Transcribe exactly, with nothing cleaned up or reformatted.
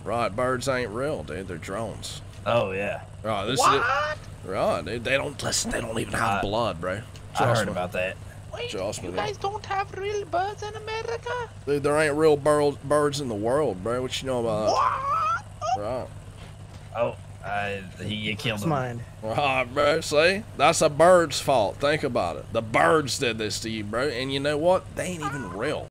Right, birds ain't real, dude. They're drones. Oh yeah. Right, this What? is it. Right, dude. They don't listen. They don't even have I- blood, bro. I Trust heard me. about that. Wait, Trust me, you man. guys don't have real birds in America? Dude, there ain't real bird, birds in the world, bro. What you know about What? that? Right. Oh, I, he you killed It's him. mine. Right, bro. See? That's a bird's fault. Think about it. The birds did this to you, bro. And you know what? They ain't even real.